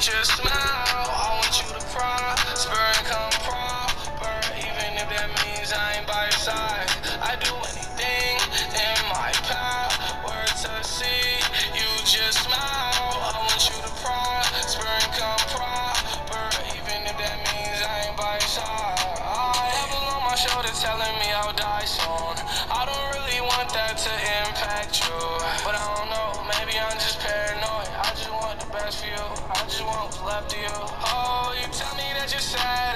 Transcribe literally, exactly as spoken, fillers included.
just smile. I want you to prosper and come proper, even if that means I ain't by your side. I do anything in my power to see you just smile. I want you to prosper and come proper, even if that means I ain't by your side. Devil on my shoulder telling me I'll die soon. I don't really want that to impact you, but I don't know, maybe I'm just paranoid. I just want the best for you, I just want what's left of you. Oh, you tell me that you're sad,